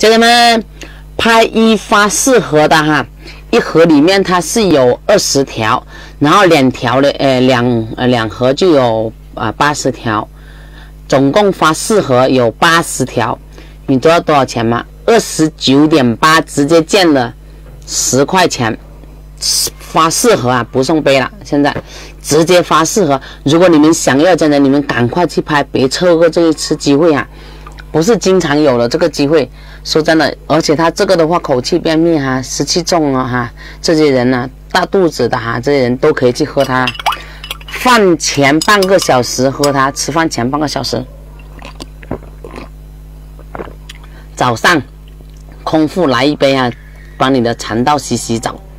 家人们，拍一发4盒的哈，一盒里面它是有20条，然后2条的两盒就有80条，总共发4盒有80条，你知道多少钱吗？29.8直接减了10块钱。发4盒啊，不送杯了，现在直接发4盒。如果你们想要，真的你们赶快去拍，别错过这一次机会啊！不是经常有了这个机会，说真的，而且它这个的话，口气便秘哈，湿气重啊哈，这些人呢、大肚子的哈，这些人都可以去喝它。饭前半个小时喝它，吃饭前半个小时。早上空腹来一杯啊，帮你的肠道洗洗澡。